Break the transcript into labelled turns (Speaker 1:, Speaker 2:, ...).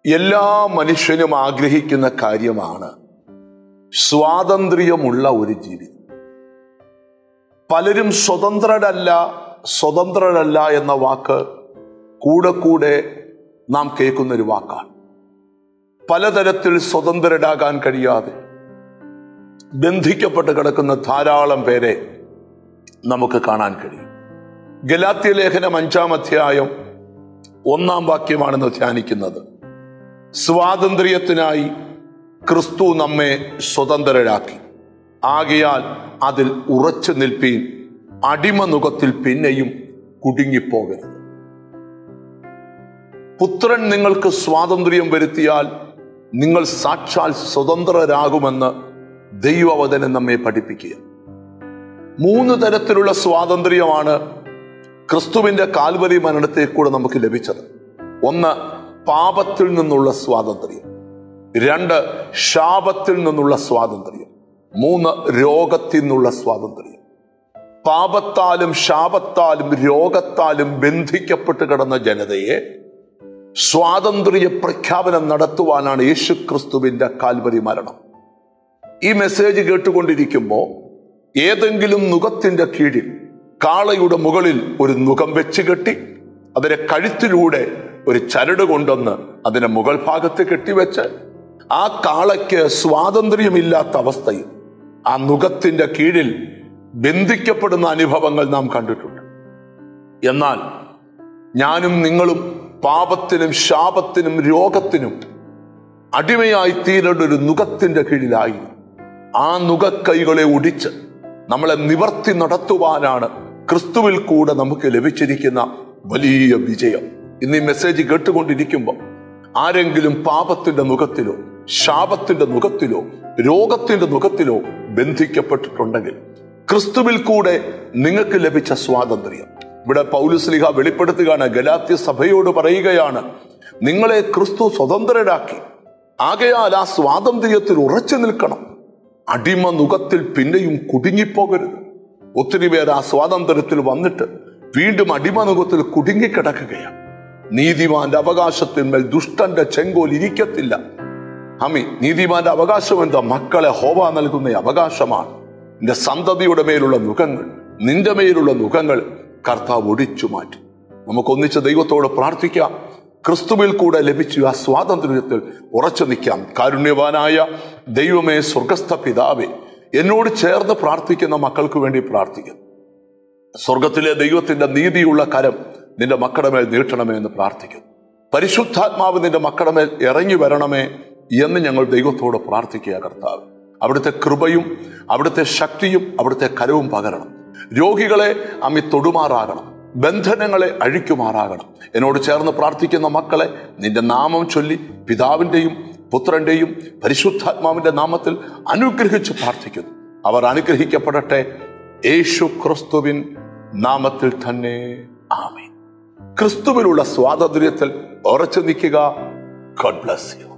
Speaker 1: എല്ലാ മനുഷ്യനും ആഗ്രഹിക്കുന്ന കാര്യമാണ് സ്വാതന്ത്ര്യമുള്ള ഒരു ജീവിതം. പലരും സ്വതന്ത്രരല്ല എന്ന വാക്ക് കൂടെ നാം കേൾക്കുന്നൊരു വാക്കാണ്. പലതരത്തിൽ സ്വതന്ത്രരാകാൻ കഴിയാതെ ബന്ധിക്കപ്പെട്ട് കിടക്കുന്ന ധാരാളം പേരെ നമുക്ക് കാണാൻ കഴിയും. ഗലാത്യ ലേഖനം 5-ാം അധ്യായം 1-ാം വാക്യമാണെന്ന് ധ്യാനിക്കുന്നത്. സ്വാതന്ത്ര്യത്തിനായി ക്രിസ്തു നമ്മെ സ്വതന്ത്രരാക്കി, ആകയാൽ അതിൽ ഉറച്ചു നിൽപ്പീൻ, അടിമനുഖത്തിൽ പിന്നെയും കുടുങ്ങിപ്പോകരുത്. പുത്രൻ നിങ്ങൾക്ക് സ്വാതന്ത്ര്യം വരുത്തിയാൽ നിങ്ങൾ സാക്ഷാൽ സ്വതന്ത്രരാകുമെന്ന് ദൈവവചനം നമ്മെ പഠിപ്പിക്കുക. 3 തരത്തിലുള്ള സ്വാതന്ത്ര്യമാണ് ക്രിസ്തുവിന്റെ കാൽവരി മരണത്തെ കൂടെ നമുക്ക് ലഭിച്ചത്. 1, പാപത്തിൽ നിന്നുള്ള സ്വാതന്ത്ര്യം. 2, ശാപത്തിൽ നിന്നുള്ള സ്വാതന്ത്ര്യം. 3, രോഗത്തിൽ നിന്നുള്ള സ്വാതന്ത്ര്യം. പാപത്താലും ശാപത്താലും രോഗത്താലും ബന്ധിക്കപ്പെട്ട് കിടന്ന ജനതയെ സ്വാതന്ത്ര്യ പ്രഖ്യാപനം നടത്തുവാനാണ് യേശു ക്രിസ്തുവിന്റെ കാൽവരി മരണം. ഈ മെസ്സേജ് കേട്ടുകൊണ്ടിരിക്കുമ്പോൾ ഏതെങ്കിലും നുകത്തിന്റെ കീഴിൽ കാളയുടെ മുകളിൽ ഒരു നുകം വെച്ച് കെട്ടി അതിന്റെ കഴുത്തിലൂടെ ഒരു ചരട് കൊണ്ടുവന്ന് അതിന്റെ മുകൾ ഭാഗത്ത് കെട്ടിവെച്ച് ആ കാളയ്ക്ക് സ്വാതന്ത്ര്യമില്ലാത്ത അവസ്ഥയിൽ ആ നുകത്തിന്റെ കീഴിൽ ബന്ധിക്കപ്പെടുന്ന അനുഭവങ്ങൾ നാം കണ്ടിട്ടുണ്ട്. എന്നാൽ ഞാനും നിങ്ങളും പാപത്തിനും ശാപത്തിനും രോഗത്തിനും അടിമയായി തീരേണ്ട ഒരു നുകത്തിന്റെ കീഴിലായി ആ നുകക്കൈകളെ ഒടിച്ച് നമ്മളെ നിവർത്തി നടത്തുവാനാണ് ക്രിസ്തുവിൽ കൂടെ നമുക്ക് ലഭിച്ചിരിക്കുന്ന വലിയ വിജയം. ഇന്ന് ഈ മെസ്സേജ് കേട്ടുകൊണ്ടിരിക്കുമ്പോൾ ആരെങ്കിലും പാപത്തിന്റെ നുകത്തിലോ ശാപത്തിന്റെ നുകത്തിലോ രോഗത്തിന്റെ നുകത്തിലോ ബന്ധിക്കപ്പെട്ടിട്ടുണ്ടെങ്കിൽ ക്രിസ്തുവിൽ കൂടെ നിങ്ങൾക്ക് ലഭിച്ച സ്വാതന്ത്ര്യം ഇവിടെ പൗലോസ് വെളിപ്പെടുത്തുകയാണ്. ഗലാത്യ സഭയോട് പറയുകയാണ്, നിങ്ങളെ ക്രിസ്തു സ്വതന്ത്രരാക്കി, ആകയാൽ ആ സ്വാതന്ത്ര്യത്തിൽ ഉറച്ചു നിൽക്കണം, അടിമ നുകത്തിൽ പിന്നെയും കുടുങ്ങിപ്പോകരുത്. ഒത്തിരി പേർ ആ സ്വാതന്ത്ര്യത്തിൽ വന്നിട്ട് വീണ്ടും അടിമനുഖത്തിൽ കുടുങ്ങിക്കിടക്കുകയാണ്. നീതിമാന്റെ അവകാശത്തിന്മേൽ ദുഷ്ടന്റെ ചെങ്കോൽ ഇരിക്കത്തില്ല. നീതിമാന്റെ അവകാശം എന്താ? മക്കളെ ഹോവ നൽകുന്ന അവകാശമാണ്. നിന്റെ സന്തതിയുടെ മേലുള്ള നുകങ്ങൾ, നിന്റെ മേലുള്ള നുകങ്ങൾ കർത്താവ് ഒടിച്ചു മാറ്റും. നമുക്കൊന്നിച്ച് ദൈവത്തോട് പ്രാർത്ഥിക്കാം. ക്രിസ്തുവിൽ കൂടെ ലഭിച്ചു ആ സ്വാതന്ത്ര്യത്തിൽ ഉറച്ചു നിൽക്കാം. കാരുണ്യവാനായ ദൈവമേ, സ്വർഗസ്ഥ പിതാവേ, എന്നോട് ചേർന്ന് പ്രാർത്ഥിക്കുന്ന മക്കൾക്ക് വേണ്ടി പ്രാർത്ഥിക്കുന്നു. സ്വർഗത്തിലെ ദൈവത്തിന്റെ നീതിയുള്ള കരം നിന്റെ മക്കളുടെ മേൽ നീട്ടണമേ എന്ന് പ്രാർത്ഥിക്കുന്നു. പരിശുദ്ധാത്മാവ് നിന്റെ മക്കളുടെ മേൽ ഇറങ്ങി വരണമേ എന്ന് ഞങ്ങൾ ദൈവത്തോട് പ്രാർത്ഥിക്കുക. കർത്താവ്, അവിടുത്തെ കൃപയും അവിടുത്തെ ശക്തിയും അവിടുത്തെ കരവും പകരണം. രോഗികളെ തൊടുമാറാകണം, ബന്ധനങ്ങളെ അഴിക്കുമാറാകണം. എന്നോട് ചേർന്ന് പ്രാർത്ഥിക്കുന്ന മക്കളെ നിന്റെ നാമം ചൊല്ലി പിതാവിന്റെയും പുത്രന്റെയും പരിശുദ്ധാത്മാവിന്റെ നാമത്തിൽ അനുഗ്രഹിച്ച് പ്രാർത്ഥിക്കുന്നു. അവർ അനുഗ്രഹിക്കപ്പെടട്ടെ, യേശു ക്രിസ്തുവിൻ നാമത്തിൽ തന്നെ. ആമേൻ. ക്രിസ്തുവിലുള്ള സ്വാതന്ത്ര്യത്തിൽ ഉറച്ചു നിൽക്കുക. God bless U.